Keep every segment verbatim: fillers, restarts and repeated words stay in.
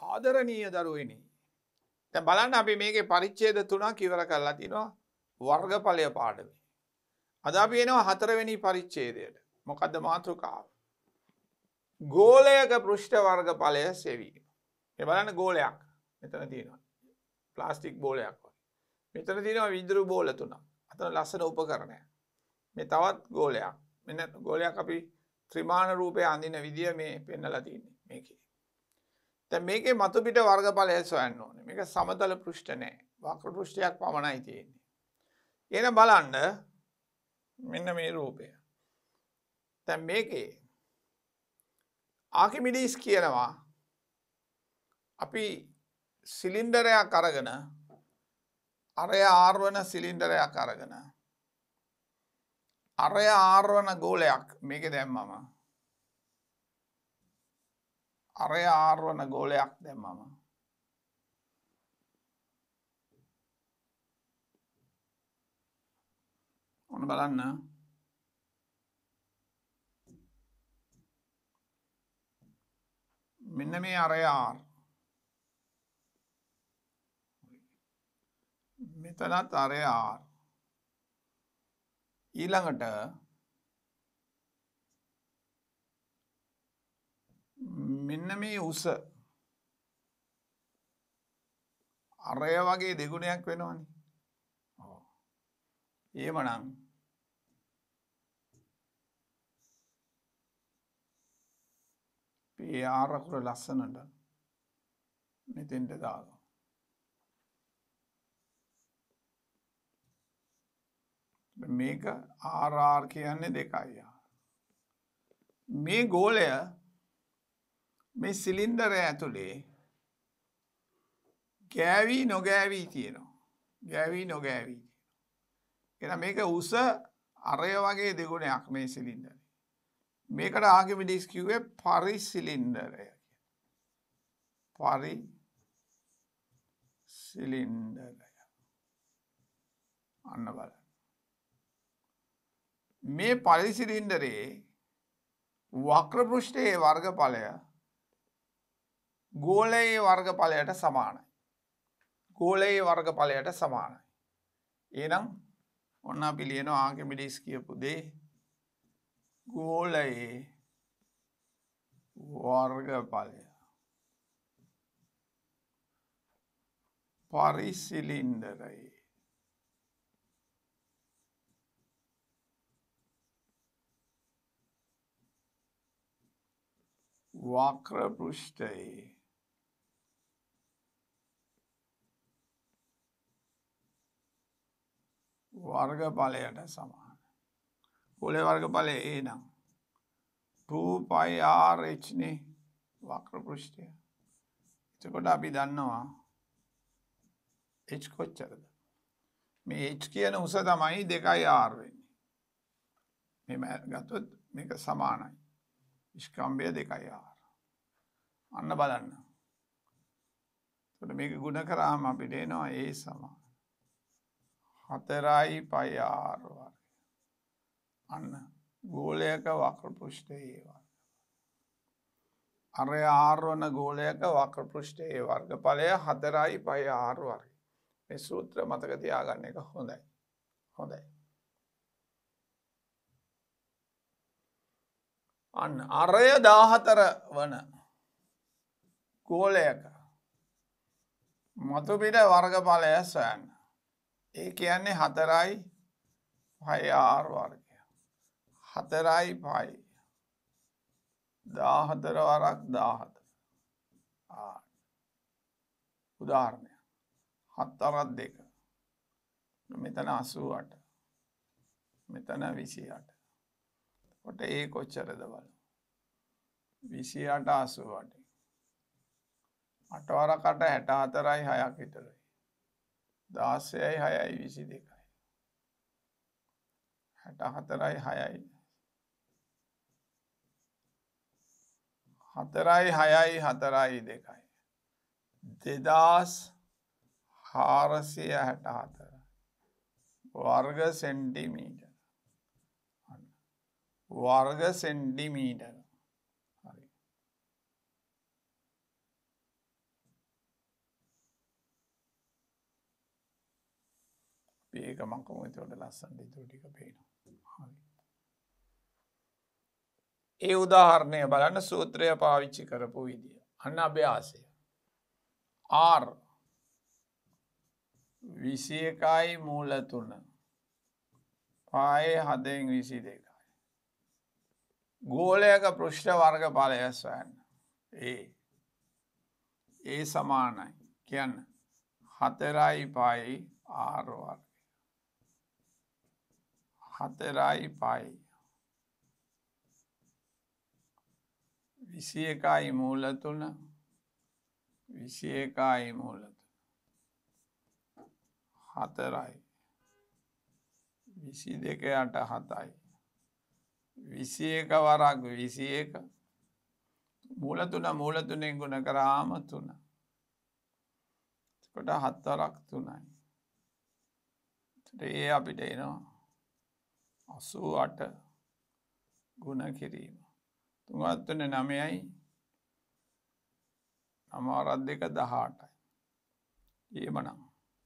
ආදරණීය දරුවනි. දැන් බලන්න අපි මේකේ පරිච්ඡේද තුනක් ඉවර කරලා තිනවා වර්ගඵලය පාඩමේ. අද අපි එනවා හතරවෙනි පරිච්ඡේදයට. මොකද්ද මාතෘකාව? ගෝලයක පෘෂ්ඨ වර්ගඵලය සෙවීම. මේ බලන්න ගෝලයක් මෙතන තියෙනවා. ප්ලාස්ටික් බෝලයක් වගේ. මෙතන තියෙනවා විදුරු බෝල තුනක්. අතන ලස්සන උපකරණයක්. මේ තවත් ගෝලයක්. මෙන්න ගෝලයක් අපි ත්‍රිමාන රූපයේ අඳින විදිය මේ පෙන්නලා තියෙන්නේ මේකේ. දැන් මේකේ මතු පිට වර්ගඵලය සොයන්න ඕනේ. මේක සමතල පෘෂ්ඨ නෑ. වක්‍ර පෘෂ්ඨයක් පමණයි තියෙන්නේ. එන බලන්න මෙන්න මේ රූපය. දැන් මේකේ ආකිමිඩිස් කියනවා අපි සිලින්ඩරයක් අරගෙන අරය ආර් වන සිලින්ඩරයක් අරගෙන අරය ආර් වන ගෝලයක් මේකේ දැම්මම අරය ආර් වන ගෝලයක් දැම්මම ඔන්න බලන්න මෙන්න මේ අරය ආර් මෙතනත් අරය ආර් ඊළඟට මෙන්න මේ උස අරය වගේ දෙගුණයක් වෙනවනේ. ඔව්. එහෙමනම් පී ආර් අකුර ලස්සනට මෙතෙන්ට දාගමු. මේක ආර් ආර් කියන්නේ දෙකයි. මේ ගෝලය මේ සිලින්ඩරය ඇතුලේ ගෑවි නොගෑවි තියෙනවා. ගෑවි නොගෑවි තියෙනවා. එහෙනම් මේක උස අරය වගේ දෙගුණයක් මේ සිලින්ඩරේ. මේකට ආකිමිඩිස් කිව්වේ පරිසිලින්ඩරය. පරිසිලින්ඩරය. අන්න බලන්න. මේ පරිසිලින්ඩරේ වක්‍ර පෘෂ්ඨයේ වර්ගඵලය ගෝලයේ වර්ගඵලයට සමානයි. ගෝලයේ වර්ගඵලයට සමානයි. එහෙනම් ඔන්න අපි ලියනවා ආකිමිඩිස් කියපු දේ ගෝලයේ වර්ගඵලය පරිසිලින්ඩරයේ වක්‍ර පෘෂ්ඨයේ වර්ගඵලයට සමාන. ගෝලයේ වර්ගඵලය A නම් two pi r h නේ වක්‍ර පෘෂ්ඨය. එතකොට අපි දන්නවා h කොච්චරද? මේ h කියන උස තමයි දෙකයි r වෙන්නේ. මේ ගත්තොත් මේක සමානයි. ස්කම්භය දෙකයි r. අන්න බලන්න. එතකොට මේක ගුණ කරාම අපිට එනවා A සමාන හතරයි පයි ආර් වර්ගය. අන්න ගෝලයක වක්‍ර පෘෂ්ඨයේ වර්ග. අරය ආර් වන ගෝලයක වක්‍ර පෘෂ්ඨයේ වර්ගඵලය හතරයි පයි ආර් වර්ගය. මේ සූත්‍ර මතක තියාගන්න එක හොඳයි. හොඳයි. අන්න අරය දාහතර වන ගෝලයක මතු පිට වර්ගඵලය සොයන්න. ඒ කියන්නේ හතරයි පයි ආර් වර්ගය. හතරයි පයි දාහතර වරක් දාහතර. උදාහරණයක්. හත් අරක් දෙක. මෙතන අසූ අට. මෙතන විසි අට. කොට ඒ කොච්චරද බලමු. විසි අට අසූ අට. අට වරක් අට හැට හතරයි හයක් විතරයි. දාසයයි හයයි විසි දෙකයි. හැට හතරයි හයයි. හතරයි හයයි හතරයි දෙකයි. දෙදාස් හාරසිය හැට හතර. වර්ග සෙන්ටිමීටර්. වර්ග සෙන්ටිමීටර්. හරි. ටික මකමු එතකොට ලස්සනට ඉතුරු ටික පේනවා. හරි. ඒ උදාහරණය බලන්න සූත්‍රය පාවිච්චි කරපු විදිය. අන්න අභ්‍යාසය. R විසි එකයි මූල තුන. පහේ හතෙන් විසි දෙකයි. ගෝලයක පෘෂ්ඨ වර්ගඵලය සොයන්න. ඒ ඒ සමානයි. කියන්න. හතරයි පයි R වර්ගය. හතරයි පයි. විසි එකයි මූල තුන. විසි එකයි මූල තුන. හතරයි. විසි දෙකයට හතයි. විසි එක වරක් විසි එක. මූල තුන මූල තුනෙන් ගුණ කරාම තුන. කොට හත් වරක් තුනයි. ඒ අපිට එනවා අසූ අට ගුණ කිරීම. තුනත් තුන නවයයි. නව වරක් දෙක දහඅටයි. එහෙමනම්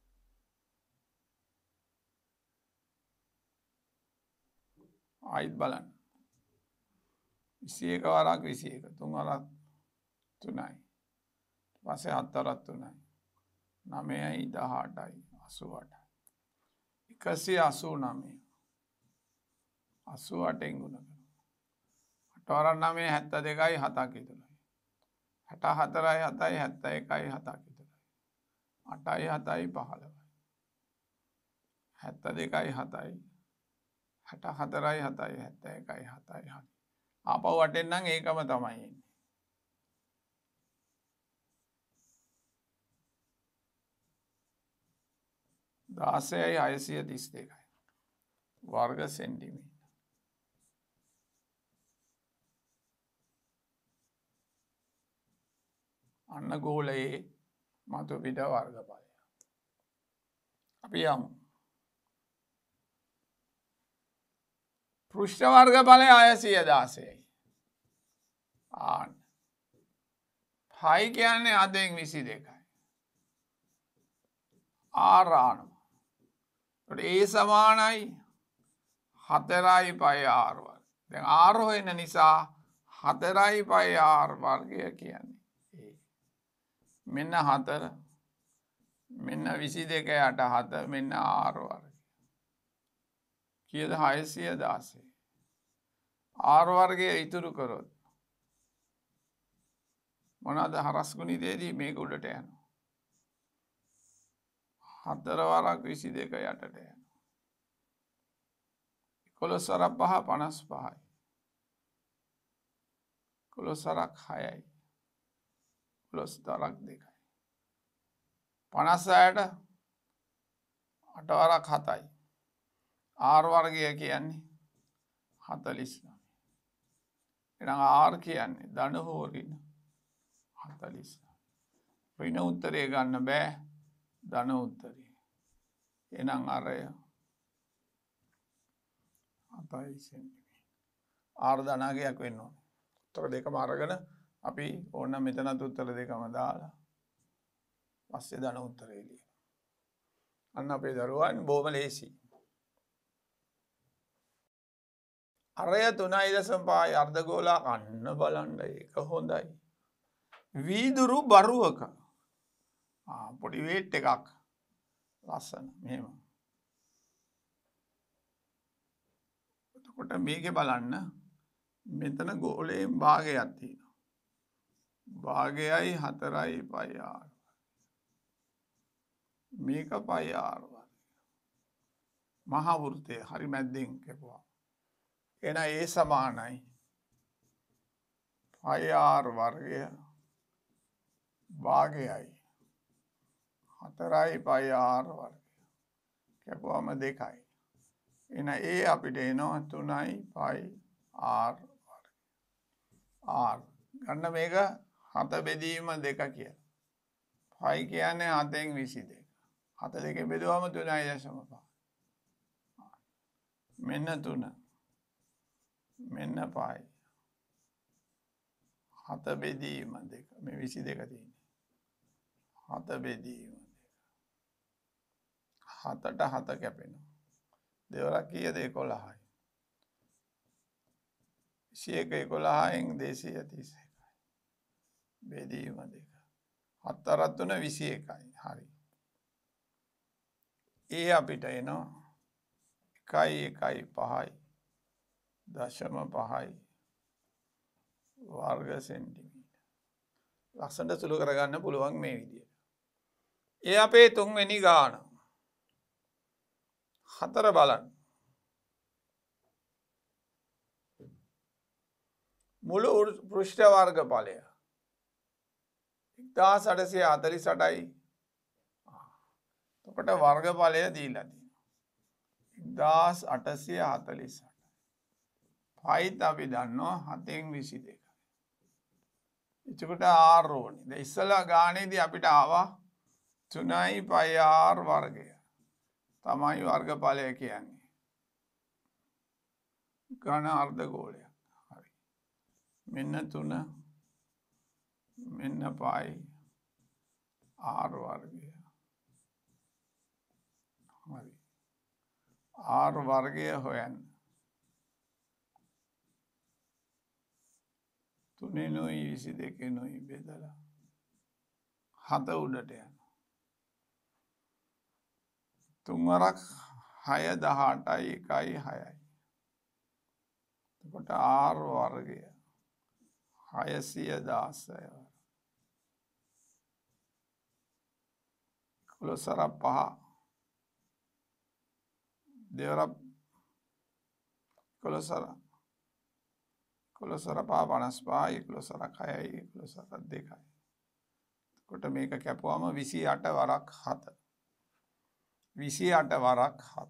ආයිත් බලන්න. විසි එක වරක් විසි එක. තුන් වරක් තුනයි. පස්සේ හත් වරක් තුනයි. නවයයි දහඅටයි අසූ අටයි. එකසිය අසූ නවය. අසූ අටෙන් ගුණ කරනවා. අට වරක් නවය හැත්තෑ දෙකයි හතක් ඉතුරුයි. හැට හතරයි හතයි හැත්තෑ එකයි හතක් ඉතුරුයි. අටයි හතයි පහළොවයි. හැත්තෑ දෙකයි හතයි. හැට හතරයි හතයි හැත්තෑ එකයි හතයි හරි. ආපහු අටෙන් නම් ඒකම තමයි එන්නේ. දාසයයි හයසිය තිස් දෙකයි. වර්ග සෙන්ටිමීටර්. අන්න ගෝලයේ මතු පිට වර්ගඵලය. අපි යමු. පෘෂ්ඨ වර්ගඵලය හයසිය දාසයයි. ආන්න. පයි කියන්නේ හතෙන් විසි දෙකයි. R ආනවා. ඒ සමානයි හතරයි පයි R වර්ග. දැන් R හොයන නිසා හතරයි පයි R වර්ගය කියන්නේ. මෙන්න හතර. මෙන්න විසි දෙක යට හත. මෙන්න R වර්ගය. කීයද? හයසිය දාසය. R වර්ගය ඉතුරු කරොත් මොනවාද හරස් ගුණිතයේදී මේක උඩට යනවා. හතර වරක් විසි දෙක යටට යනවා. එකොළොස් වරක් පහ පනස් පහයි. එකොළොස් වරක් හයයි. එකොළොස් වරක් දෙකයි. පනස් හයට අට වරක් හතයි. R වර්ගය කියන්නේ හතළිස් නවය. එහෙනම් R කියන්නේ ධන හෝ ඍණ හතළිස් නවය. ඍණ උත්තරය ගන්න බෑ. ධන උත්තරය. එහෙනම් අරය හතයි සෙන්ටිමීටර්. R ධනාංගයක් වෙන්න ඕනේ. උත්තර දෙකම අරගෙන අපි ඕන මෙතනත් උත්තර දෙකම දාලා පස්සේ ධන උත්තරය ලියනවා. අන්න අපේ දරුවන් බොහොම ලේසි. අරය තුනයි දශම පහයි අර්ධගෝලයක් අන්න බලන්න ඒක හොඳයි. වීදුරු බරුවක පොඩි වේට් එකක් ලස්සන මෙහෙම. එතකොට මේකේ බලන්න මෙතන ගෝලයෙන් භාගයක් තියෙනවා. භාගයයි හතරයි පයි R. මේක පයි R වර්ගය. මහා වෘත්තය හරි මැද්දෙන් කැපුවා. එන ඒ සමානයි පයි R වර්ගය භාගයයි හතරයි පයි R වර්ගය. කැපුවම දෙකයි. එන ඒ අපිට එනවා තුනයි පයි R වර්ගය. R ගන්න මේක හත බෙදීම දෙක කියලා. පයි කියන්නේ හතෙන් විසි දෙක. හත දෙකෙන් බෙදුවම තුනයි දශම පහ. මෙන්න තුන. මෙන්න පයි. හත බෙදීම දෙක. මේ විසි දෙක තියෙන්නේ. හත බෙදීම දෙක. හතට හත කැපෙනවා. දෙවරක් කීයද එකොළහයි. විසි එක එකොළහෙන් දෙසිය තිස් එකයි. බෙදීම දෙක. හතරත් තුන විසි එකයි. හරි. ඒ අපිට එනවා එකයි එකයි පහයි දශම පහයි වර්ග සෙන්ටිමීටර්. ලස්සනට සුළු කරගන්න පුළුවන් මේ විදියට. ඒ අපේ තුන්වෙනි ගාන. හතර බලන්න. මුළු පෘෂ්ඨ වර්ගඵලය එක්දාස් අටසිය හතළිස් අටයි. එතකොට වර්ගඵලය දීලා තියෙනවා. එක්දාස් අටසිය හතළිස් අට. පයිත් අපි දන්නවා හතෙන් විසි දෙකයි. එතකොට ආර් ඕනේ. දැන් ඉස්සලා ගානේදී අපිට ආවා තුනයි පයි ආර් වර්ගය. තමයි වර්ගඵලය කියන්නේ. ඝන අර්ධගෝලයක්. හරි. මෙන්න තුන මෙන්න පයි ආර් වර්ගය. හරි. ආර් වර්ගය හොයන්න. තුනෙනුයි විසි දෙකෙනුයි බෙදලා හත උඩට යනවා. තුන්වරක් හය දහඅටයි එකයි හයයි. එතකොට ආර් වර්ගය හයසිය දාසය. එකොළොස්වරක් පහ දෙවරක් එකොළොස්වරක් එකොළොස්වර පහ පනස් පහයි එකොළොස්වරක් හයයි එකොළොස්වරක් දෙකයි. එතකොට මේක කැපුවම විසි අට වරක් හත. විසි අට වරක් හත.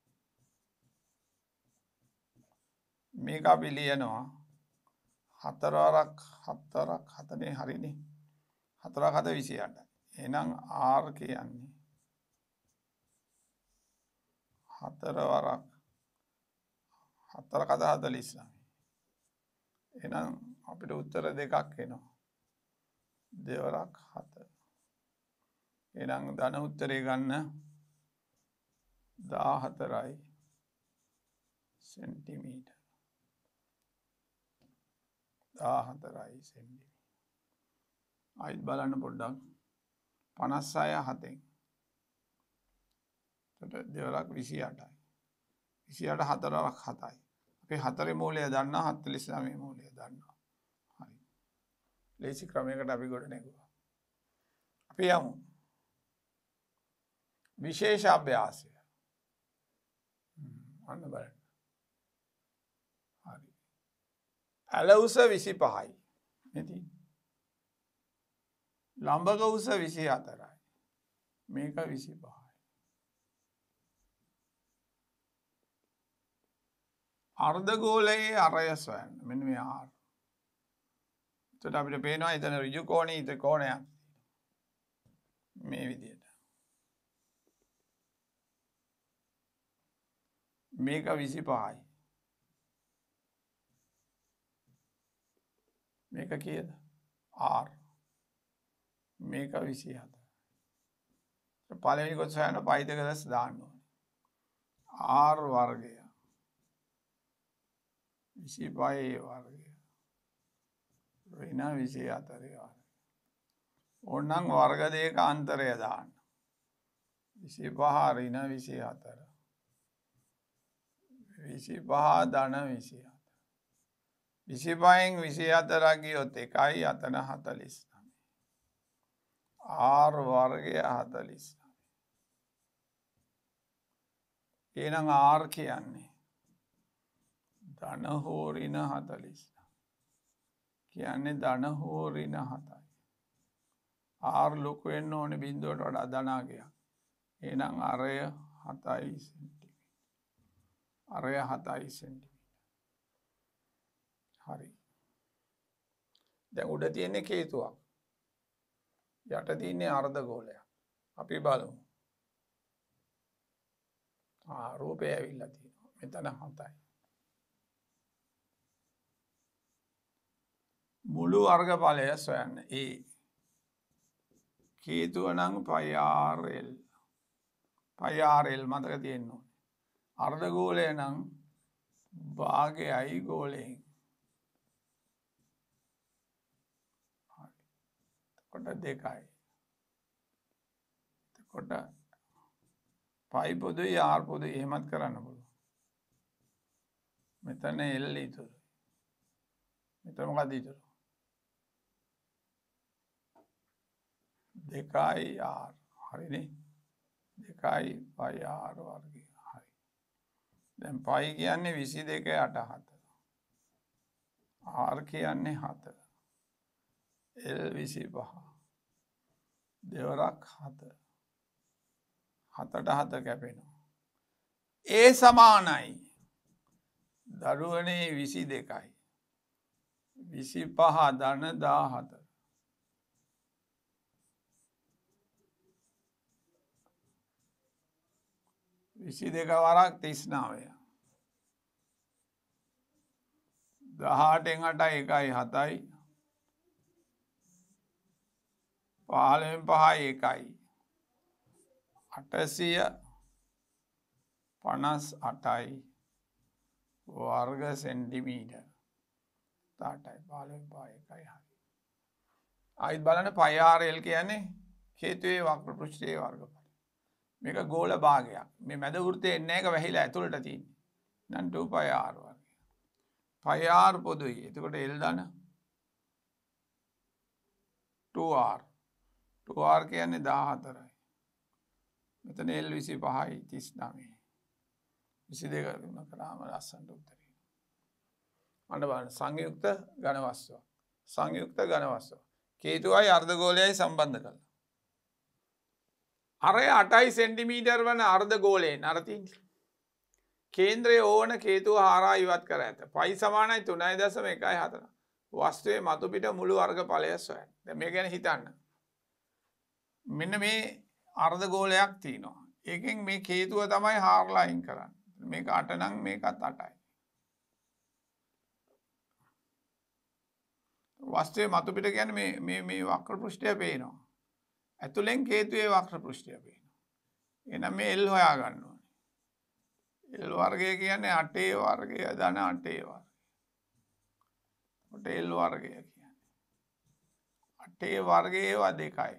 මේක අපි ලියනවා හතර වරක් හතරක් හතනේ හරිනේ. හතරක් හත විසි අටයි. එහෙනම් ආර් කියන්නේ හතර වරක් හතර කත හතළිස් නවය. එහෙනම් අපිට උත්තර දෙකක් එනවා. දෙවරක් හත. එහෙනම් ධන උත්තරේ ගන්න දාහතරයි සෙන්ටිමීටර්. දාහතරයි සෙන්ටිමීටර්. ආයිත් බලන්න පොඩ්ඩක්. පනස් හය හතෙන්. එතකොට දෙවරක් විසි අටයි. විසි අට හතරක් හතයි. අපි හතරේ මූලය දන්නා හතළිස් නවය මූලය දන්නවා. හරි. ලේසි ක්‍රමයකට අපි ගොඩ නැගුවා. අපි යමු. විශේෂ අභ්‍යාසය. අන්න බලන්න. හරි. ඇල උස විසි පහයි. නේද? ලම්බක උස විසි හතරයි. මේක විසි පහයි. අර්ධගෝලයේ අරය සොයන්න. මෙන්න මේ ආර්. එතකොට අපිට පේනවා එතන ඍජු කෝණීය ත්‍රිකෝණයක්. මේ විදිහට. මේක විසි පහයි. මේක කීයද? ආර්. මේක විසි හතයි. පළවෙනි කොටස හොයන්න පයි දෙක දැස් දාන්න ඕනේ. ආර් වර්ගය විසි පහේ වර්ගය ඍණ විසි හතරේ වර්ගය. ඕනනම් වර්ග දෙක අන්තරය දාන්න. විසි පහ ඍණ විසි හතර. විසි පහ ධන විසි හතර. විසි පහෙන් විසි හතර ගියොත් එකයි අතන හතළිස් නවය. ආර් වර්ගය හතළිස් නවය. එහෙනම් ආර් කියන්නේ ධන හෝ ඍණ හතළිස් නවය. කියන්නේ ධන හෝ ඍණ හතයි. ආර් ලොකු වෙන්න ඕනේ බිංදුවට වඩා ධනාගයක්. එහෙනම් අරය හතයි සෙන්ටිමීටර්. අරය හතයි සෙන්ටිමීටර්. හරි. දැන් උඩ තියෙන්නේ කේතුවක්. යට තියෙන්නේ අර්ධගෝලයක්. අපි බලමු. ආ රූපය ඇවිල්ලා තියෙනවා. මෙතන හතයි. මුළු වර්ගඵලය සොයන්න. ඒ කේතුව නම් pi R L. Pi R L මතක තියෙන්න ඕනේ. අර්ධගෝලය නම් භාගයයි ගෝලයෙන්. කොට දෙකයි. කොට පයි පොදුයි ආර් පොදුයි එහෙමත් කරන්න පුළුවන්. මෙතන එල් ඉතුරු. මෙතන මොකද ඉතුරු? දෙකයි ආර්. හරිනේ. දෙකයි පයි ආර් වර්ගය. හරි. දැන් පයි කියන්නේ විසි දෙක යට හත. ආර් කියන්නේ හත. එල් විසි පහ. දෙවරක් හත. හතට හත කැපෙනවා. ඒ සමානයි. දරුවනේ විසි දෙකයි. විසි පහ ධන දාහත. විසි දෙක වරක් තිස් නවය. දහඅටෙන් අටයි එකයි හතයි. පහළොවෙන් පහයි එකයි. අටසිය පනස් අටයි වර්ග සෙන්ටිමීටර්. තාටයි පහළොවෙන් පහයි එකයි හරි. ආයිත් බලන්න පයි ආර් එල් කියන්නේ හේතුයේ වක්‍ර පෘෂ්ඨයේ වර්ගඵලය. මේක ගෝල භාගයක්. මේ මැද වෘත්තයේ එන්නේ එක වැහිලා ඇතුළට තියෙන්නේ. නම් टू පයි ආර් වර්ගය. පයි ආර් පොදුයි. එතකොට එල් දන टू ආර්. टू ආර් කියන්නේ දාහතරයි. මෙතන එල් විසි පහයි තිස් නවයයි. විසි දෙක ගුණ කරාම ලස්සනට උත්තරේ. අන්න බලන්න සංයුක්ත ඝන වස්තුවක්. සංයුක්ත ඝන වස්තුවක්. කේතුවයි අර්ධගෝලයයි සම්බන්ධ කළා. අරය අටයි සෙන්ටිමීටර් වන අර්ධගෝලයෙන් අර තියෙන්නේ. කේන්ද්‍රයේ ඕන කේතුව හරහා ඉවත් කර ඇත. පයි සමානයි තුනයි දශම එකයි හතර. වස්තුවේ මතු පිට මුළු වර්ගඵලය සොයන්න. දැන් මේ ගැන හිතන්න. මෙන්න මේ අර්ධගෝලයක් තියෙනවා. ඒකෙන් මේ කේතුව තමයි හාරලා අයින් කරන්නේ. මේක අට නම් මේකත් අටයි. වස්තුවේ මතු පිට කියන්නේ මේ මේ මේ වක්‍ර පෘෂ්ඨය පේනවා. ඇතුලෙන් කේතුවේ වක්‍ර පෘෂ්ඨය පේනවා. එහෙනම් මේ එල් හොයා ගන්න ඕනේ. එල් වර්ගය කියන්නේ අටේ වර්ගය ධන අටේ වර්ගය. කොට එල් වර්ගය කියන්නේ අටේ වර්ගයේ ව දෙකයි.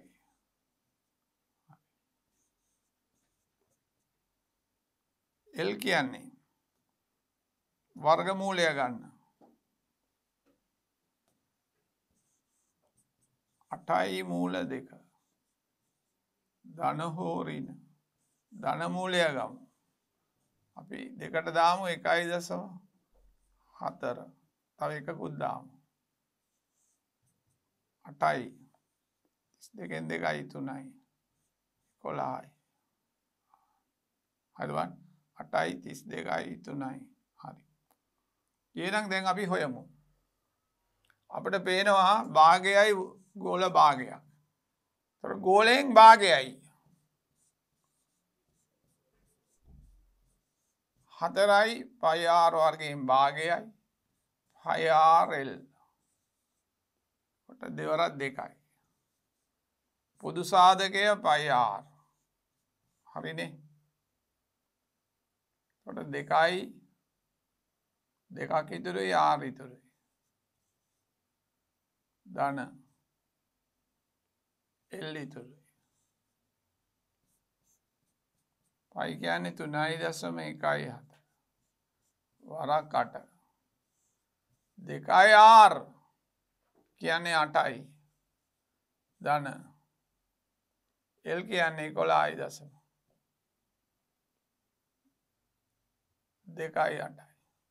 එල් කියන්නේ වර්ගමූලය ගන්න. අටයි මූල දෙක. ධන හෝ ඍණ. ධන මූලය ගමු. අපි දෙකට දාමු එකයි දශම හතර. තව එකකුත් දාමු. අටයි. තිස් දෙකෙන් දෙකයි තුනයි. එකොළහයි. හරිද? අටයි තිස් දෙකයි තුනයි. හරි. ඊළඟ දැන් අපි හොයමු. අපිට පේනවා භාගයයි ගෝල භාගයක්. ඒතර ගෝලයෙන් භාගයයි. හතරයි පයි ආර් වර්ගයෙන් භාගයයි. Pi R L. කොට දෙවරක් දෙකයි. පොදු සාධකය පයි ආර්. හරිනේ. කොට දෙකයි දෙකක් ඉතුරුයි ආර් ඉතුරුයි. ධන එල් ඉතුරුයි. පයි කියන්නේ තුනයි දශම එකයි හත. වරක් අට. දෙකයි ආර් කියන්නේ අටයි. ධන එල් කියන්නේ එකොළහයි දශම දෙකයි අටයි.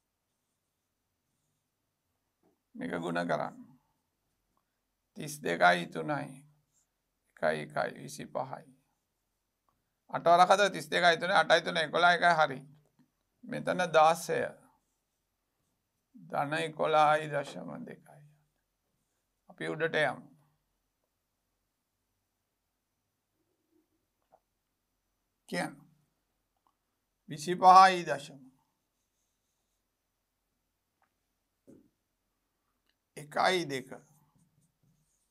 මේක ගුණ කරන්න. තිස් දෙකයි තුනයි එකයි එකයි විසි පහයි. අට වරකද තිස් දෙකයි තුනයි අටයි තුනයි එකොළහයි එකයි හරි. මෙතන දාසය. ධන එකොළහයි දශම දෙකයි. අපි උඩට යමු. කියන්න. විසි පහයි දශම එකයි දෙක.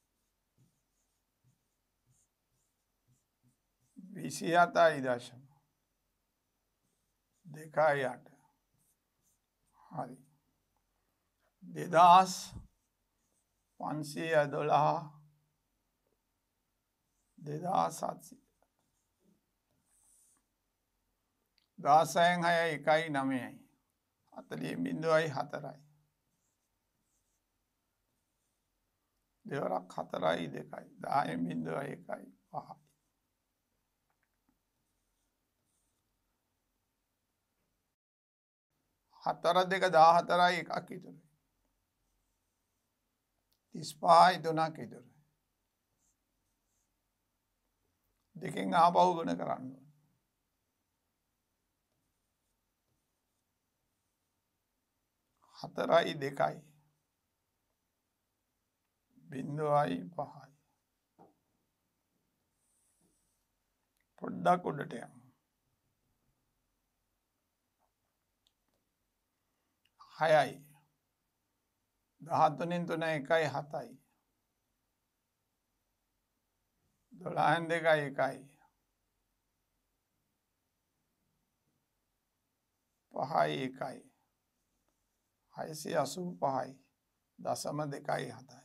විසි හතයි දශම දෙකයි අට. හරි. දෙදාස් පන්සිය දොළහ දෙදාස් හත්සිය. දාසයෙන් හය එකයි නමයයි. හතලිය බිඳුවයි හතරයි. දෙවරක් හතරයි දෙකයි. දායෙන් බිඳුවයි එකයි පහයි. හතර දෙක දාහතරයි එකක් ඉතුරුයි. තිස්පහයි තුනක් ඉතුරුයි. දෙකෙන් ආපහු ගුණ කරන්න ඕන. හතරයි දෙකයි. බිඳුවයි පහයි. පොඩ්ඩක් උඩට යමු. හයයි. දහතුනෙන් තුන එකයි හතයි. දොළහෙන් දෙකයි එකයි. පහයි එකයි. හයසිය අසූ පහයි. දසම දෙකයි හතයි.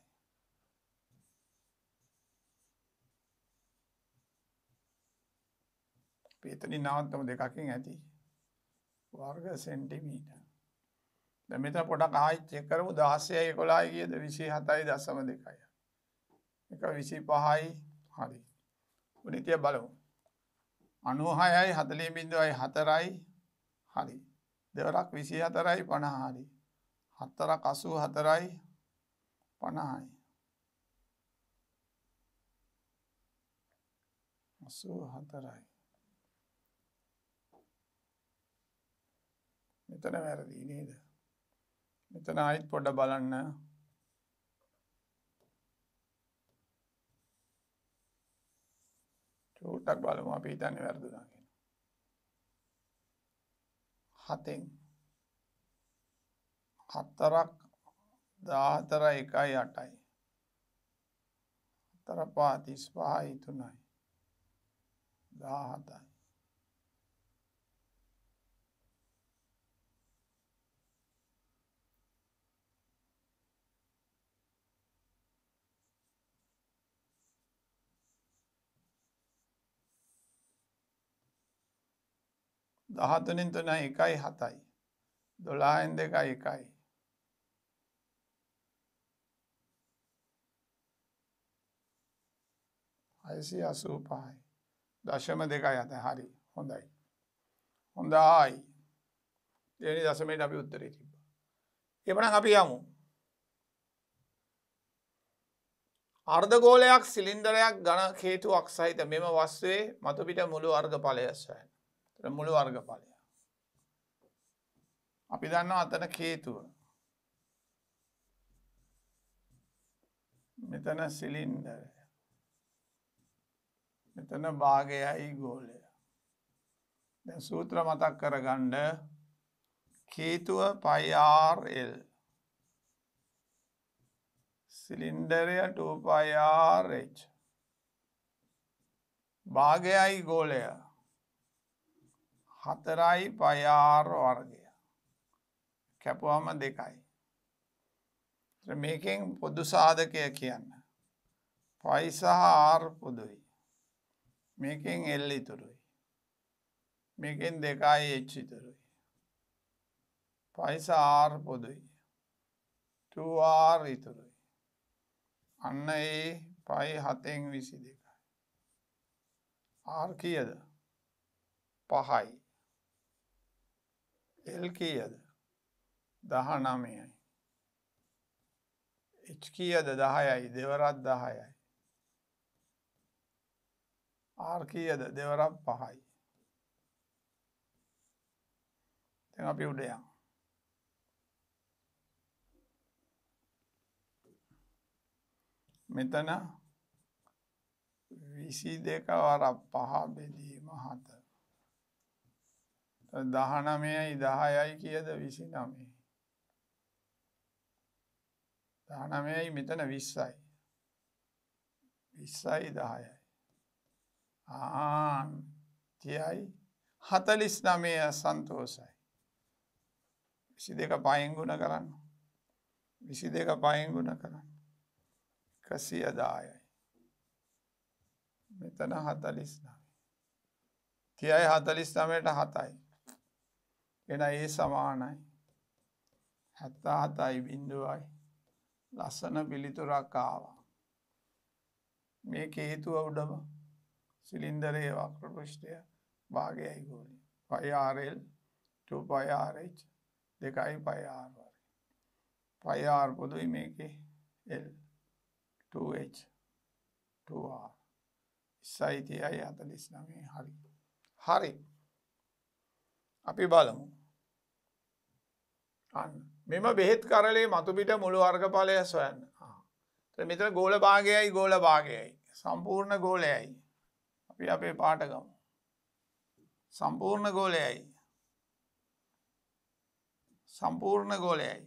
එතනින් නවත්තමු දෙකකින් ඇති. වර්ග සෙන්ටිමීටර්. දැන් මෙතන පොඩක් ආයෙත් චෙක් කරමු. දහසයි එකොළහයි කියද විසිහතයි දශම දෙකයි. එක විසිපහයි. හරි. ගුණිතය බලමු. අනූහයයි හතලිය බිඳුවයි හතරයි. හරි. දෙවරක් විසිහතරයි පනහ. හරි. හතරක් අසූ හතරයි පනහයි. අසූ හතරයි. මෙතන වැරදි නේද? මෙතන ආයෙත් පොඩ බලන්න. චූට්ටක් බලමු අපි හිතන්නේ වැරදුනා කියලා. හතෙන් හතරක් දාහතර එකයි අටයි. හතර පහ තිස්පහයි තුනයි. දාහතයි. දහතුනෙන් තුන එකයි හතයි. දොළහෙන් දෙකයි එකයි. හයසිය අසූ පහයි. දශම දෙකයි හතයි. හරි. හොඳයි. හොඳයි. දෙවෙනි දශමයට අපි උත්තරේ තිබ්බා. එhmenan අපි යමු. අර්ධගෝලයක් සිලින්ඩරයක් ඝන හේතුවක් සහිත මෙම වස්තුවේ මතු පිට මුළු වර්ගඵලය සොයන්න. මුළු වර්ගඵලය. අපි දන්නවා අතන හේතුව. මෙතන සිලින්ඩරය. මෙතන භාගයයි ගෝලය. දැන් සූත්‍ර මතක් කරගන්න. හේතුව පයි ආර් එල්. සිලින්ඩරය ටූ පයි ආර් එච්. භාගයයි ගෝලය හතරයි පයි ආර් වර්ගය. කැපුවම දෙකයි. මේකෙන් පොදු සාධකය කියන්න. පයි සහ ආර් පොදුයි. මේකෙන් එල් ඉතුරුයි. මේකෙන් දෙකයි එච් ඉතුරුයි. පයි සහ ආර් පොදුයි. ටූ ආර් ඉතුරුයි. අන්න ඒ පයි හතෙන් විසි දෙකයි. ආර් කීයද? පහයි. එල් කීයද? දහනවයයි. එච් කීයද? දහයයි. දෙවරක් දහයයි. ආර් කීයද? දෙවරක් පහයි. දැන් අපි උඩ යමු. මෙතන විසි දෙක වරක් පහ බෙදීම හත. දහනවයයි දහයයි කියද? විසිනවයයි. දහනවයයි මෙතන විස්සයි. විස්සයි දහයයි. ආන් තියයි හතලිස් නවය සන්තෝසයි. විසි දෙක පහෙන් ගුණ කරන්න. විසි දෙක පහෙන් ගුණ කරන්න. එකසිය දායයි. මෙතන හතලිස් නවය. තියයි හතලිස් නවයට හතයි. එන ඒ සමානයි. හැත්තා හතයි බිංදුවයි. ලස්සන පිළිතුරක් ආවා. මේ හේතුව උඩම සිලින්ඩරයේ වක්‍ර පෘෂ්ඨය භාගයයි ගෝලය. Pi R L two pi R H දෙකයි පයි ආර් වරේ. පයි ආර් පොදුයි මේකේ L two H two R. ඉස්සයි තියයි හතලිස් නවය හරි. හරි. අපි බලමු. අන්න මෙම බෙහෙත් කරලේ මතු පිට මුළු වර්ගඵලය සොයන්න. මෙතන ගෝල භාගයයි ගෝල භාගයයි සම්පූර්ණ ගෝලයයි. අපි අපේ පාට ගමු. සම්පූර්ණ ගෝලයයි. සම්පූර්ණ ගෝලයයි.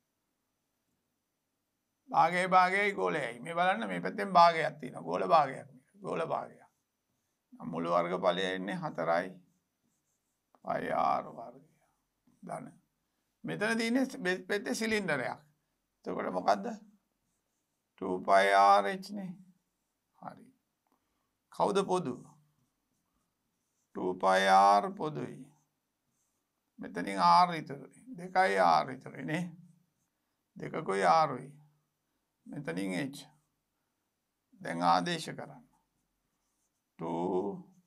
භාගයයි භාගයයි ගෝලයයි. මේ බලන්න මේ පැත්තෙන් භාගයක් තියෙනවා. ගෝල භාගයක්. ගෝල භාගයක්. මුළු වර්ගඵලය ඉන්නේ හතරයි පයි ආර් වර්ගය. දන්න. මෙතන තියෙන්නේ පැත්තේ සිලින්ඩරයක්. එතකොට මොකද්ද? two පයි ආර් එච් නේ. හරි. කවුද පොදු? two පයි ආර් පොදුයි. මෙතනින් R ඉතුරුයි. දෙකයි R ඉතුරුයි නේ. දෙකකුයි R උයි. මෙතනින් H. දැන් ආදේශ කරන්න. two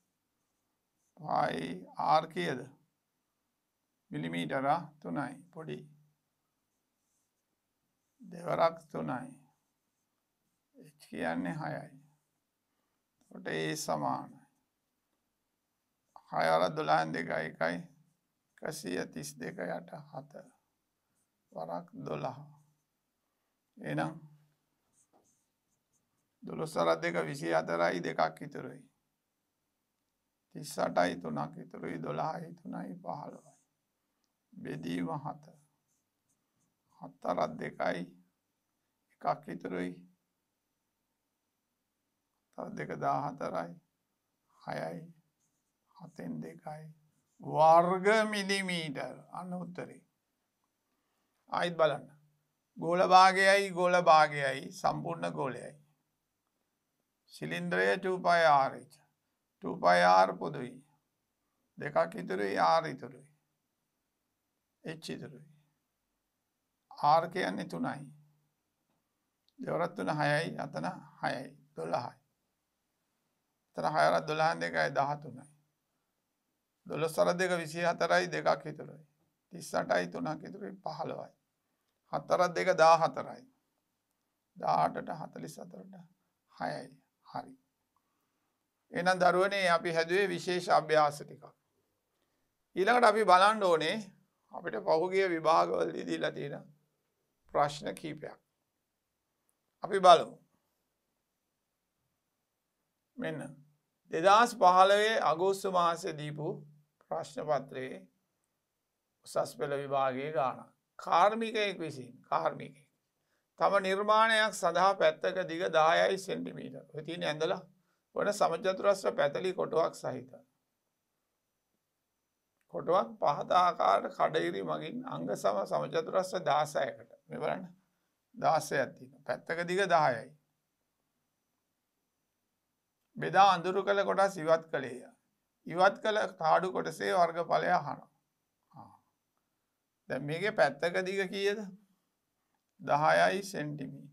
පයි R කීයද? මිලිමීටර තුනයි පොඩි. දෙවරක් තුනයි. H කියන්නේ හයයි. කොට ඒ සමානයි. හය වරක් දොළහෙන් දෙකයි එකයි. එකසිය තිස් දෙක යට හත. වරක් දොළහ. එහෙනම් දොළොස් වරක් දෙක විසි හතරයි දෙකක් ඉතුරුයි. තිස් අටයි තුනක් ඉතුරුයි දොළහයි තුනයි පහළොවයි. බෙදීම හත. හත් වරක් දෙකයි එකක් ඉතුරුයි. දෙක දාහතරයි හයයි හතෙන් දෙකයි වර්ග මිලිමීටර්. අන්න උත්තරේ. ආයිත් බලන්න. ගෝල භාගයයි ගෝල භාගයයි සම්පූර්ණ ගෝලයයි. සිලින්ඩරය two pi R H. two pi R පොදුයි. දෙකක් ඉතුරුයි R ඉතුරුයි. H ඉතුරුයි. R කියන්නේ තුනයි. දෙවරක් තුන හයයි අතන හයයි දොළහයි. තර හයරත් දොළහෙන් දෙකයි දහතුනයි. දොළොස් වරක් දෙක විසි හතරයි දෙකක් ඉතුරුයි. තිස් අටයි තුනක් ඉතුරුයි පහළොවයි. හත් වරක් දෙක දාහතරයි. දාහටට හතලිස් හතරට හයයි. හරි. එහෙනම් දරුවනේ අපි හැදුවේ විශේෂ අභ්‍යාස ටිකක්. ඊළඟට අපි බලන්න ඕනේ අපිට පහුගිය විභාගවලදී දීලා තියෙන ප්‍රශ්න කීපයක්. අපි බලමු. මෙන්න දෙදහස් පහළොව අගෝස්තු මාසයේ දීපු ප්‍රශ්න පත්‍රයේ උසස් පෙළ විභාගයේ ගානක්. කාර්මිකයෙක් විසින් කාර්මිකයෙක් තම නිර්මාණයක් සඳහා පැත්තක දිග දහයයි සෙන්ටිමීටර්. ඔය තියෙන ඇඳලා වන සමචතුරස්‍ර පැතලි කොටුවක් සහිත කොටුවක් පහත ආකාරයට කඩඉරි මගින් අංග සම සමචතුරස්‍ර දාසයකට මේ බලන්න දාසයක් තියෙනවා. පැත්තක දිග දහයයි. බෙදා අඳුරු කළ කොටස් ඉවත් කළේය. ඉවත් කළ කාඩු කොටසේ වර්ගඵලය අහනවා. දැන් මේකේ පැත්තක දිග කීයද? දහයයි සෙන්ටිමීටර්.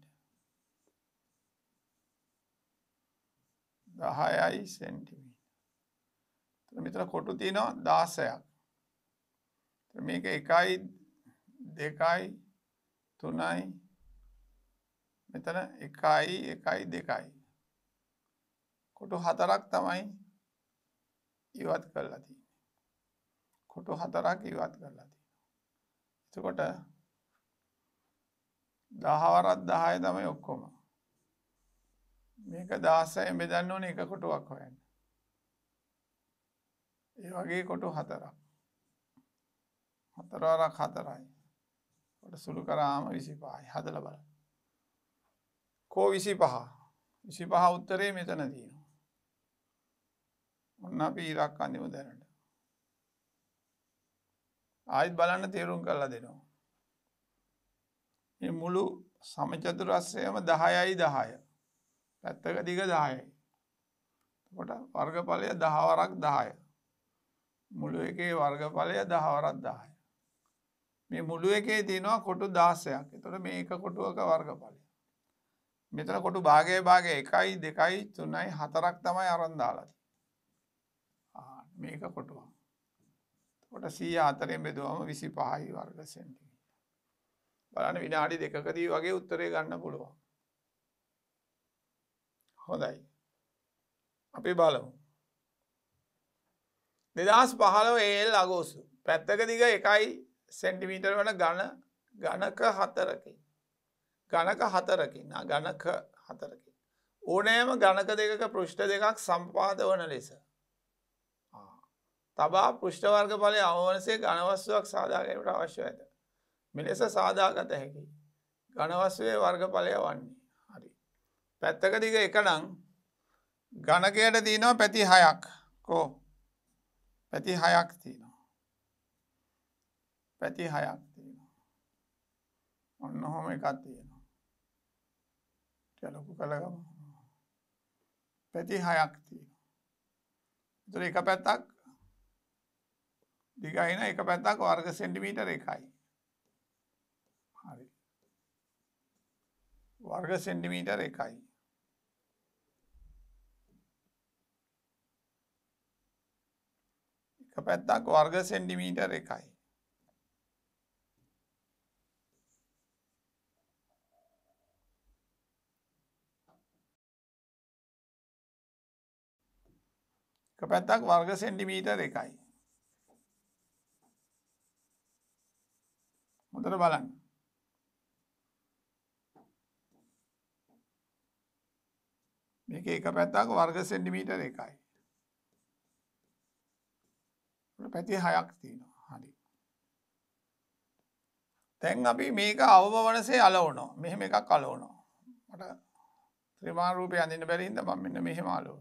දහයයි සෙන්ටිමීටර්. මෙතන කොටු තියෙනවා දාසයක්. මේක එකයි දෙකයි තුනයි මෙතන එකයි එකයි දෙකයි කොටු හතරක් තමයි ඉවත් කරලා තියෙන්නේ. කොටු හතරක් ඉවත් කරලා තියෙනවා. එතකොට දහ වරක් දහය තමයි ඔක්කොම. මේක දහසෙන් බෙදන්න ඕනේ එක කොටුවක් හොයන්න. ඒ වගේ කොටු හතරක්. හතර වරක් හතරයි. කොට සුළු කරාම විසිපහයි. හදලා බලන්න. කෝ විසිපහ. විසිපහ උත්තරේ මෙතන තියෙනවා. ඔන්න අපි ඉරක් අඳිමු දැනට. ආයෙත් බලන්න තේරුම් කරලා දෙනවා. මේ මුළු සමචතුරස්‍රයම දහයයි දහය. පැත්තක දිග දහයයි. එතකොට වර්ගඵලය දහ වරක් දහය. මුළු එකේ වර්ගඵලය දහ වරක් දහය. මේ මුළු එකේ තියෙනවා කොටු දහසයක්. එතකොට මේ එක කොටුවක වර්ගඵලය. මෙතන කොටු භාගය භාගය එකයි දෙකයි තුනයි හතරක් තමයි අරන් දාලා තියෙන්නේ. මේක කොටුවක්. එතකොට සීය හතරෙන් බෙදුවම විසිපහයි වර්ග සෙන්ටිමීටර. බලන්න විනාඩි දෙකකදී වගේ උත්තරේ ගන්න පුළුවන්. හොඳයි. අපි බලමු. දෙදහස් පහළොව ඒල් අගෝස්තු. පැත්තක දිග එකයි සෙන්ටිමීටර වන ඝන ඝනක හතරකින්. ඝනක හතරකින් ඝනක හතරකින්. ඕනෑම ඝනක දෙකක පෘෂ්ඨ දෙකක් සම්පාද වන ලෙස. තබා පෘෂ්ඨ වර්ගඵලය අවවනසේ ඝන වස්තුවක් සාදා ගැනීමට අවශ්‍ය ඇත. මෙලෙස සාදාගත හැකි. ඝන වස්තුවේ වර්ගඵලය වන්නේ. හරි. පැත්තක දිග එක නම් ඝනකයට තියෙනවා පැති හයක්. කො පැති හයක් තියෙනවා. පැති හයක් තියෙනවා. ඔන්න ඔහොම එකක් තියෙනවා. ලොකු කළගමු. පැති හයක් තියෙනවා. ඒතර එක පැත්තක් දිගයි න එක පැත්තක් වර්ග සෙන්ටිමීටර එකයි. හරි. වර්ග සෙන්ටිමීටර එකයි. එක පැත්තක් වර්ග සෙන්ටිමීටර එකයි. එක පැත්තක් වර්ග සෙන්ටිමීටර එකයි. හොඳට බලන්න. මේක එක පැත්තක් වර්ග සෙන්ටිමීටර එකයි. පැති හයක් තියෙනවා. හරි. දැන් අපි මේක අවම වනසේ අලවනවා. මෙහෙම එකක් අලවනවා. මට ත්‍රිමාන රූපය අඳින්න බැරි හින්දා මම මෙන්න මෙහෙම අලවනවා.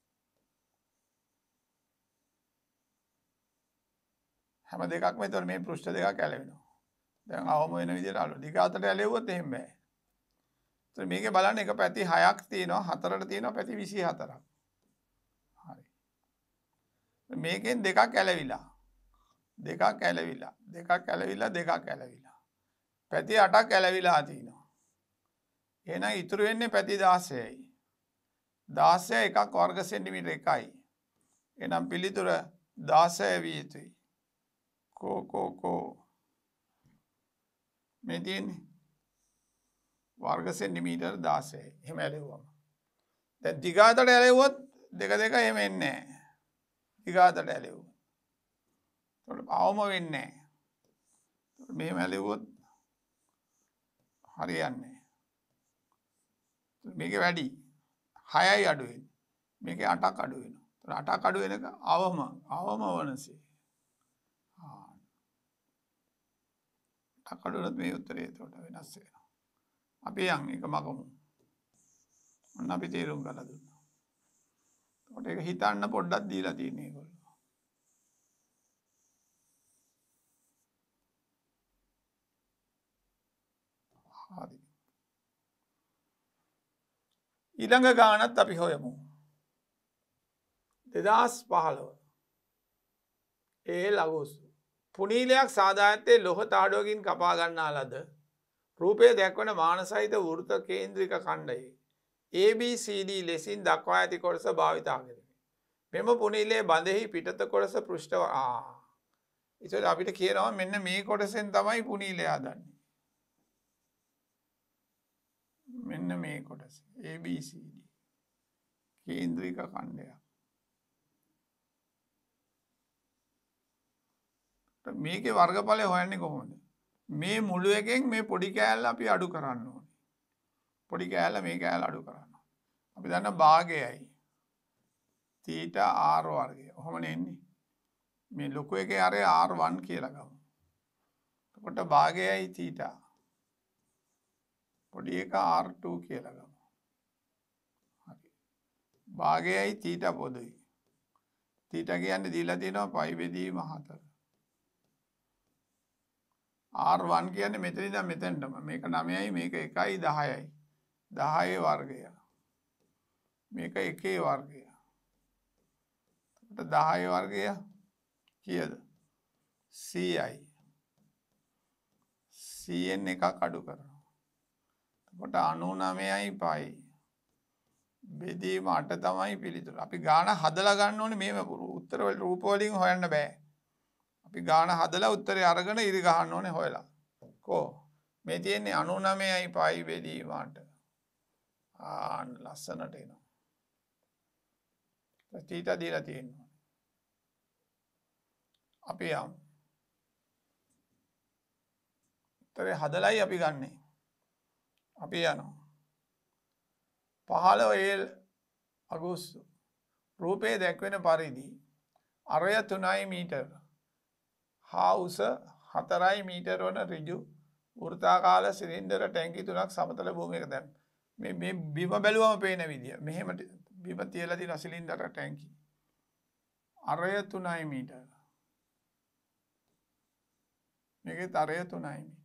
හැම දෙකක්ම එතකොට මේ පෘෂ්ඨ දෙකක් ඇලවෙනවා. දැන් අවම වෙන විදිහට අලව. දිග අතට ඇලෙවුවොත් එහෙම බෑ. ඒත් මේකේ බලන්න එක පැති හයක් තියෙනවා. හතරට තියෙනවා පැති විසි හතරක්. හරි. මේකෙන් දෙකක් ඇලවිලා. දෙකක් ඇලවිලා. දෙකක් ඇලවිලා දෙකක් ඇලවිලා. පැති අටක් ඇලවිලා තියෙනවා. එහෙනම් ඉතුරු වෙන්නේ පැති දාසයයි. දාසය එකක් වර්ග සෙන්ටිමීටර එකයි. එහෙනම් පිළිතුර දාසය විය යුතුයි. කෝ කෝ කෝ මේ තියෙන්නේ වර්ග සෙන්ටිමීටර දාසයයි. එහෙම ඇලෙවුවම. දැන් දිග අතට ඇලෙවුවොත් දෙක දෙක එහෙම එන්නේ නැහැ. දිග අතට ඇලෙවුවොත්. ඒකට අවම වෙන්නේ නැහැ. මෙහෙම ඇලෙවුවොත් හරියන්නේ නැහැ. මේක වැඩි. හයයි අඩු වෙන්නේ. මේකේ අටක් අඩු වෙනවා. අටක් අඩු වෙනක අවම අවම වනසේ. අටක් අඩු වුණොත් මේ උත්තරේ එතකොට වෙනස් වෙනවා. අපි යන් එක මගමු. ඔන්න අපි තේරුම් ගන්න දුන්නා. එතකොට ඒක හිතන්න පොඩ්ඩක් දීලා තියෙන්නේ ඒගොල්ලෝ. හරි. ඊළඟ ගානත් අපි හොයමු. දෙදහස් පහළොව ඒල් අගෝස්තු. පුනීලයක් සාදා ඇත්තේ ලොහ තාඩුවකින් කපා ගන්නා ලද රූපය දැක්වන මාන සහිත වෘත්ත කේන්ද්‍රික ඛණ්ඩයේ A B C D ලෙසින් දක්වා ඇති කොටස භාවිතා කෙරේ. මෙම පුනීලයේ බඳෙහි පිටත කොටස පෘෂ්ඨ ආ. ඒතකොට අපිට කියනවා මෙන්න මේ කොටසෙන් තමයි පුනීලය හදන්නේ. මෙන්න මේ කොටස A B C D කේන්ද්‍රික ඛණ්ඩය. මේකේ වර්ගඵලය හොයන්නේ කොහොමද? මේ මුළු එකෙන් මේ පොඩි කෑල්ල අපි අඩු කරන්න ඕනේ. පොඩි කෑල්ල මේ කෑල්ල අඩු කරන්න. අපි දන්න භාගයයි. තීටා R වර්ගය. ඔහොමනේ එන්නේ. මේ ලොකු එකේ අර R one කියලා ගමු. එතකොට භාගයයි තීටා. පොඩි එක R two කියලා ගමු. හරි. භාගයයි තීටා පොදුයි. තීටා කියන්නේ දීලා තියෙනවා පයි බෙදීම හතර. ආර් වන් කියන්නේ මෙතන ඉඳන් මෙතෙන්ටම. මේක නවයයි මේක එකයි දහයයි. දහයේ වර්ගය. මේක එකේ වර්ගය. එතකොට දහයේ වර්ගය කීයද? සීයයි. සීයෙන් එකක් අඩු කරනවා. එතකොට අනූනවයයි පහයි. බෙදීම අට තමයි පිළිතුර. අපි ගාන හදලා ගන්න ඕනේ මේ උත්තර වල රූප වලින් හොයන්න බෑ. අපි ගාන හදලා උත්තරේ අරගෙන ඉරි ගහන්න ඕනේ හොයලා. කෝ මේ තියෙන්නේ අනූනවයයි පහයි බෙදීම අට. ආ ලස්සනට එනවා. තීටා දීලා තියෙනවා. අපි යමු. උත්තරේ හදලයි අපි ගන්නෙ. අපි යනවා. පහළොව ඒල් අගෝස්තු රූපයේ දැක්වෙන පරිදි අරය තුනයි මීටර හා උස හතරයි මීටර වන ඍජු වෘත්තාකාර සිලින්ඩර ටැංකි තුනක් සමතල භූමියක දැන් මේ මේ බිම බැලුවම පේන විදිය මෙහෙම බිම තියලා තියෙන සිලින්ඩර ටැංකි අරය තුනයි මීටර මේකේ අරය තුනයි මීටර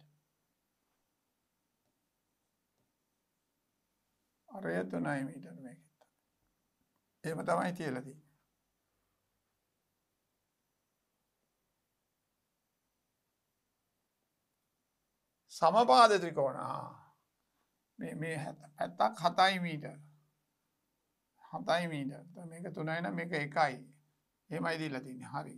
අරය තුනයි මීටර මේකෙත් එහෙම තමයි තියලා තියෙන්නේ. සමපාද ත්‍රිකෝණ මේ මේ පැත්තක් හතයි මීටර හතයි මීටර මේක තුනයි නම් මේක එකයි එහෙමයි දීලා තියෙන්නේ. හරි.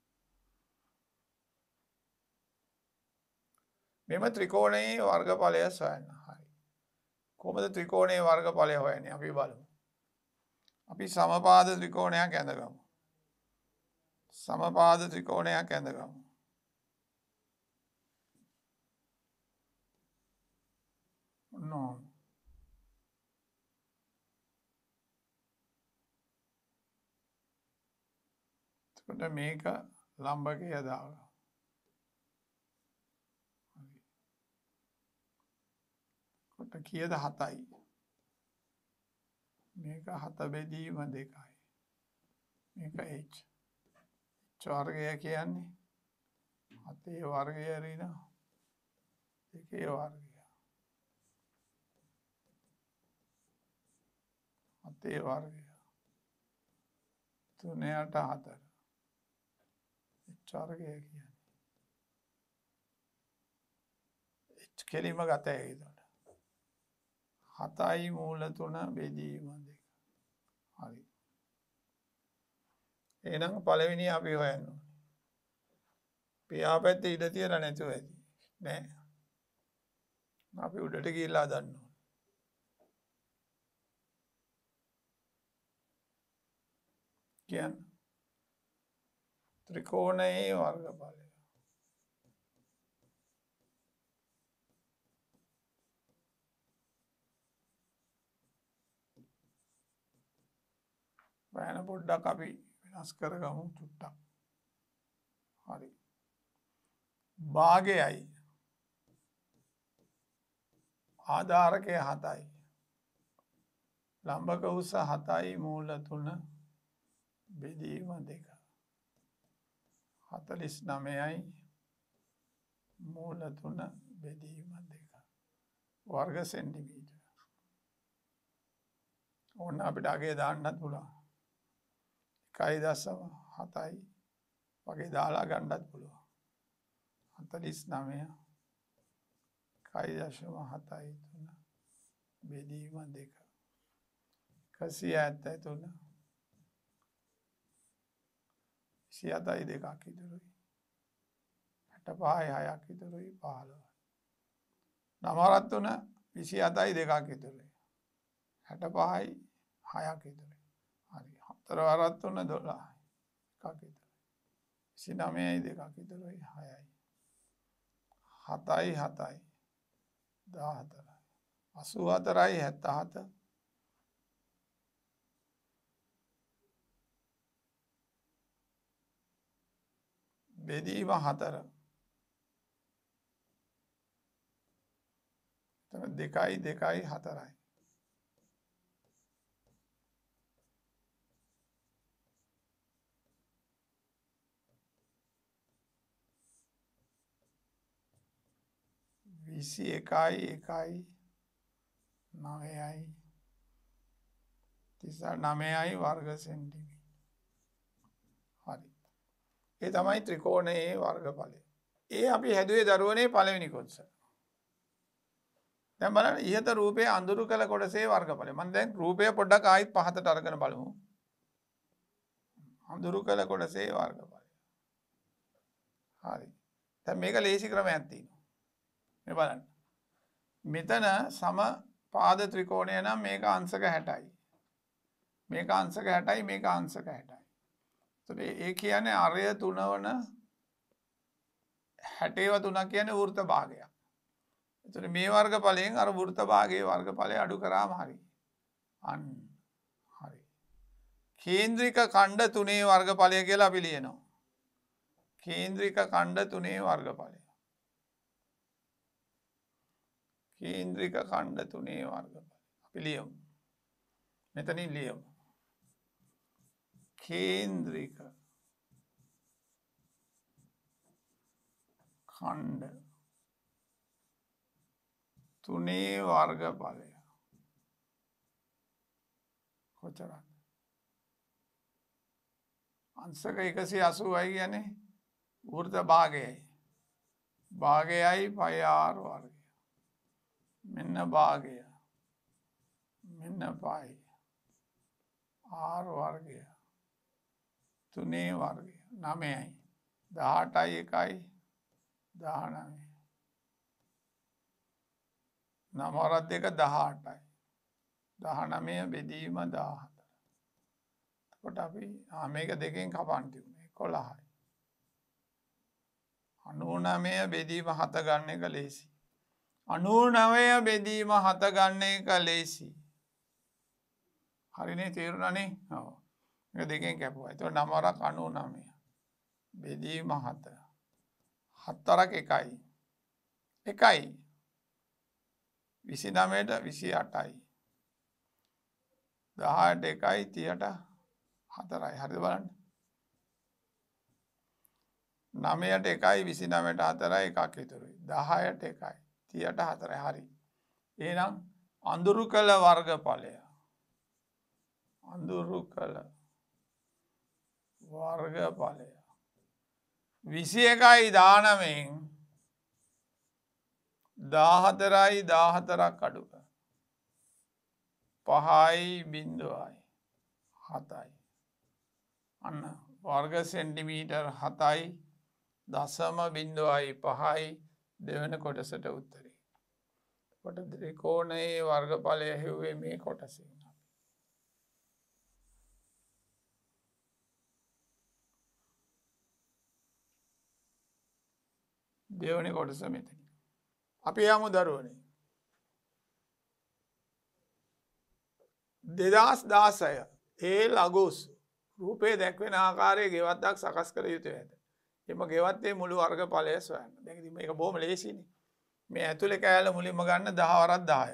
මෙම ත්‍රිකෝණයේ වර්ගඵලය සොයන්න. හරි. කොහොමද ත්‍රිකෝණයේ වර්ගඵලය හොයන්නේ? අපි බලමු. අපි සමපාද ත්‍රිකෝණයක් ඇඳගමු. සමපාද ත්‍රිකෝණයක් ඇඳගමු. No. එතකොට මේක ලම්බකය දාගමු. කොට කීයද? හතයි. මේක හත බෙදීම දෙකයි. මේක h. h වර්ගය කියන්නේ හතේ වර්ගය ඍණ දෙකේ වර්ගය. හතේ වර්ගය. තුනේ අට හතර. h වර්ගය කියන්නේ h කෙලිම ගතයි ඒකට. හතයි මූල තුන බෙදීම දෙක. හරි. එහෙනම් පළවෙනි අපි හොයන්න ඕනේ. පියාපැත්තේ ඉඩ තියලා නැතුව ඇති. නෑ. අපි උඩට ගිහිල්ලා හදන්න ඕනේ. කියන්නේ ත්‍රිකෝණයේ වර්ගඵලය. බෑන පොඩ්ඩක් අපි වෙනස් කරගමු චුට්ටක්. හරි. භාගයයි ආධාරකය හතයි. ලම්බක උස හතයි මූල තුන බෙදීම දෙක. හතළිස් නවයයි මූල තුන බෙදීම දෙක. වර්ග සෙන්ටිමීටර. ඕන්න අපිට අගේ දාන්නත් පුළුවන්. එකයි දශම හතයි වගේ දාලා ගන්නත් පුළුවන්. හතළිස් නවය එකයි දශම හතයි තුන බෙදීම දෙක. එකසිය හැත්තෑ තුන විසි හතයි දෙකක් ඉතුරුයි. හැටපහයි හයක් ඉතුරුයි පහළොව. නවරත් තුන විසි හතයි දෙකක් ඉතුරුයි. හැටපහයි හයක් ඉතුරුයි. හරි. හතර වරක් තුන දොළහයි එකක් ඉතුරුයි. විසි නවයයි දෙකක් ඉතුරුයි හයයි. හතයි හතයි දාහතරයි. අසූ හතරයි හැත්තහත බෙදීම හතර. දෙකයි දෙකයි හතරයි. විසි එකයි එකයි නවයයි තිස් නවයයි වර්ග සෙන්ටිමීටර්. හරි. ඒ තමයි ත්‍රිකෝණයේ වර්ගඵලය. ඒ අපි හැදුවේ දරුවනේ පළවෙනි කොටස. දැන් බලන්න ඉහත රූපයේ අඳුරු කළ කොටසේ වර්ගඵලය. මම දැන් රූපය පොඩ්ඩක් ආයිත් පහතට අරගෙන බලමු. අඳුරු කළ කොටසේ වර්ගඵලය. හරි. දැන් මේක ලේසි ක්‍රමයක් තියෙනවා. මේ බලන්න. මෙතන සම පාද ත්‍රිකෝණය නම් මේක අංශක හැටයි. මේක අංශක හැටයි මේක අංශක හැටයි. එතකොට ඒ කියන්නේ අරය තුන වන හැටේව තුනක් කියන්නේ වෘත්ත භාගයක්. එතකොට මේ වර්ගඵලයෙන් අර වෘත්ත භාගයේ වර්ගඵලය අඩු කරාම හරි. අන්න හරි. කේන්ද්‍රික ඛණ්ඩ තුනේ වර්ගඵලය කියලා අපි ලියනවා. කේන්ද්‍රික ඛණ්ඩ තුනේ වර්ගඵලය. කේන්ද්‍රික ඛණ්ඩ තුනේ වර්ගඵලය. අපි ලියමු. මෙතනින් ලියමු. කේන්ද්‍රික ඛණ්ඩ තුනේ වර්ගඵලය කොච්චරද? අංශක එකසිය අසූවයි කියන්නේ වෘත්ත භාගයයි. භාගයයි පයි ආර් වර්ගය. මෙන්න භාගය. මෙන්න පයි. ආර් වර්ගය. තුනේ වර්ගය. නවයයි. දහඅටයි එකයි දහනවයයි. නව වරක් දෙක දහඅටයි. දහනවය බෙදීම දහහතර. එතකොට අපි ආ මේක දෙකෙන් කපන්න තිබුණේ එකොළහයි. අනූනවය බෙදීම හත ගන්න එක ලේසි. අනූනවය බෙදීම හත ගන්න එක ලේසි. හරිනේ තේරුණානේ? ඔව්. මේක දෙකෙන් කැපුවා. එතකොට නව වරක් අනූනවය. බෙදීම හත. හත් වරක් එකයි. එකයි. විසි නවයට විසි අටයි. දහඅට එකයි තිහට හතරයි. හරිද බලන්න. නවයට එකයි විසි නවයට හතරයි එකක් ඉතුරුයි. දහයට එකයි තිහට හතරයි. හරි. එහෙනම් අඳුරු කළ වර්ගඵලය. අඳුරු කළ වර්ගඵලය. විසි එකයි දානවයෙන් දහහතරයි දහහතරක් අඩු කර. පහයි බිංදුවයි හතයි. අන්න වර්ග සෙන්ටිමීටර් හතයි දශම බිංදුවයි පහයි දෙවන කොටසට උත්තරේ. කොට ත්‍රිකෝණයේ වර්ගඵලය හෙව්වේ මේ කොටසින්. දෙවනි කොටස මෙතන. අපි යමු දරුවනේ. දෙදහස් දාසය ඒල් අගෝස්තු රූපේ දැක්වෙන ආකාරයේ ගෙවත්තක් සකස් කළ යුතුය ඇත. එම ගෙවත්තේ මුළු වර්ගඵලය සොයන්න. දැන් ඉතින් මේක බොහොම ලේසියිනේ. මේ ඇතුලේ කෑල්ල මුලින්ම ගන්න දහ වරක් දහය.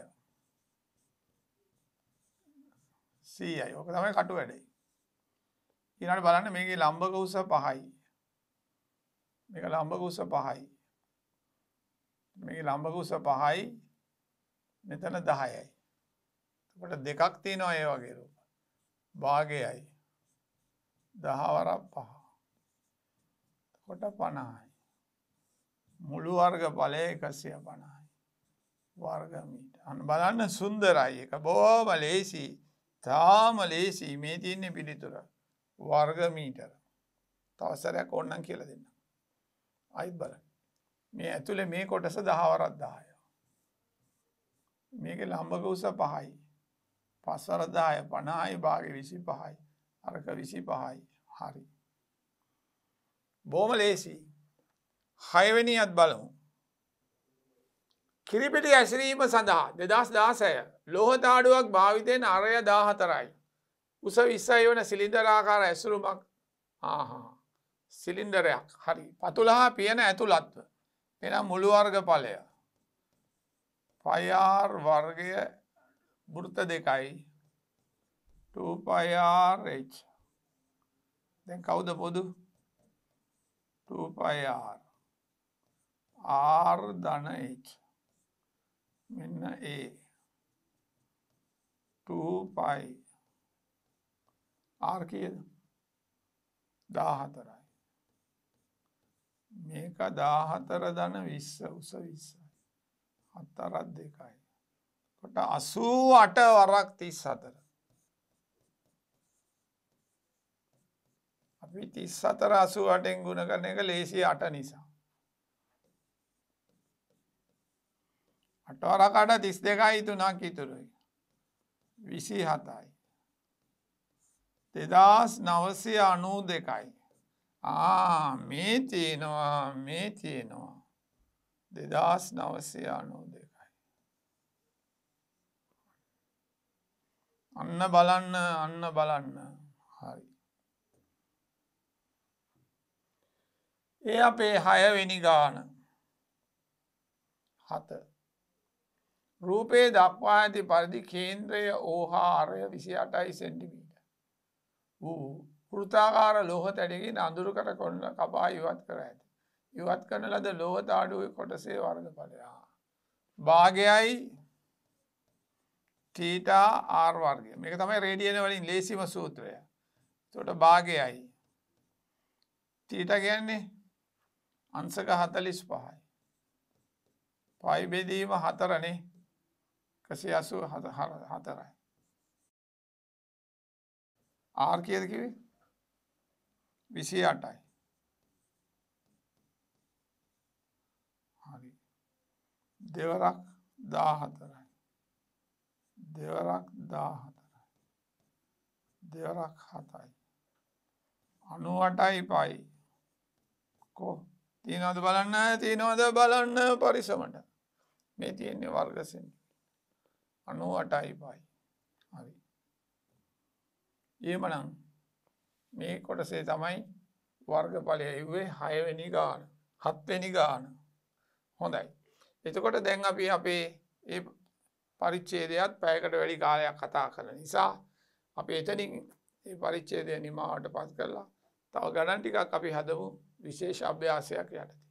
සීයයි. ඔක තමයි කටු වැඩේ. ඊළඟට බලන්න මේකේ ලම්බක උස පහයි. මේක ලම්බක උස පහයි. මේක ලම්බක උස පහයි. මෙතන දහයයි. එතකොට දෙකක් තියෙනවා ඒ වගේ රූප. භාගයයි. දහ වරක් පහ. එතකොට පනහයි. මුළු වර්ගඵලය එකසිය පනහයි. වර්ග මීටර. අන්න බලන්න සුන්දරයි. ඒක බොහොම ලේසි. තාම ලේසි. මේ තියෙන්නේ පිළිතුර. වර්ග මීටර. තව සැරයක් ඕනනම් කියලා දෙන්න. ආයිත් බලන්න. මේ ඇතුලේ මේ කොටස දහ වරක් දහය. මේකේ ලම්බක උස පහයි. පස් වරක් දහය පනහයි භාගෙ විසි පහයි. අරක විසි පහයි. හරි. බොහොම ලේසි. හයවෙනියත් බලමු. කිරිපිටි ඇසිරීම සඳහා දෙදහස් දාසය ලෝහ තාඩුවක් භාවිතයෙන් අරය දාහතරයි. උස විස්සයි වන සිලින්ඩර් ආකාර ඇසුරුමක් ආහා සිලින්ඩරයක්. හරි. පතුල හා පියන ඇතුළත්ව. එහෙනම් මුළු වර්ගඵලය පයි ආර් වර්ගය වෘත්ත දෙකයි two pi r h. දැන් කවුද පොදු? two pi r r ධන h. මෙන්න A two pi R කීයද දාහතරයි මේක දාහතර ධන විස්ස උස විස්සයි හතරක් දෙකයි කොට අසූ අට වරක් තිස් හතර අපි තිස් හතර අසූ අටෙන් ගුණ කරන එක ලේසි අට නිසා අට වරක් අට තිස් දෙකයි තුනක් ඉතුරුයි විසි හතයි දෙදාස් නවසය අනූ දෙකයි ආ මේ තියෙනවා මේ තියෙනවා දෙදාස් නවසය අනූ දෙකයි අන්න බලන්න අන්න බලන්න හරි ඒ අපේ හයවෙනි ගාන හත රූපේ දක්වා ඇති පරිදි කේන්ද්‍රය ඕහාරය විසි අටයි සෙන්ටිමීටර් වූ වෘත්තාකාර ලෝහ තැඩකින් අඳුරු කර කොන්න කපා ඉවත් කර ඇත. ඉවත් කරන ලද ලෝහ තාඩුවේ කොටසේ වර්ගඵලය. භාගයයි තීටා ආර් වර්ගය. මේක තමයි රේඩියන වලින් ලේසිම සූත්‍රය. එතකොට භාගයයි තීටා කියන්නේ අංශක හතළිස් පහයි. පයි බෙදීම හතරනේ එකසිය අසූ හතරයි. ආර් කීයද කිව්වේ? විසි අටයි. හරි. දෙවරක් දාහතරයි. දෙවරක් දාහතරයි. දෙවරක් හතයි. අනූ අටයි පයි. කො තියනවද බලන්න තියනවද බලන්න පරිසමට. මේ තියෙන්නේ වර්ග සෙන්ටිමීටර්. අනූ අටයි පයි. හරි. එහෙමනම් මේ කොටසේ තමයි වර්ගඵලය ඉව්වේ හයවෙනි ගාන හත්වෙනි ගාන හොඳයි එතකොට දැන් අපි අපේ ඒ පරිච්ඡේදයත් පැයකට වැඩි කාලයක් කතා කරන නිසා අපි එතනින් මේ පරිච්ඡේදය නිමාවට පත් කරලා තව ගණන් ටිකක් අපි හදමු විශේෂ අභ්‍යාසයක් යටතේ